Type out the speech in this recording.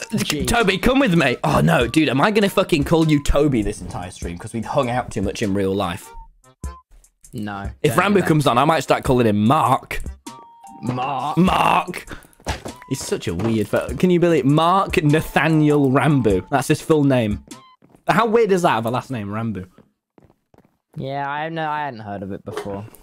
Toby, come with me. Oh, no, dude, am I going to fucking call you Toby this entire stream because we've hung out too much in real life? No. If Ranboo comes on, I might start calling him Mark. Mark. He's such a weird... Can you believe it? Mark Nathaniel Ranboo. That's his full name. How weird is that of a last name, Ranboo? Yeah, I hadn't heard of it before.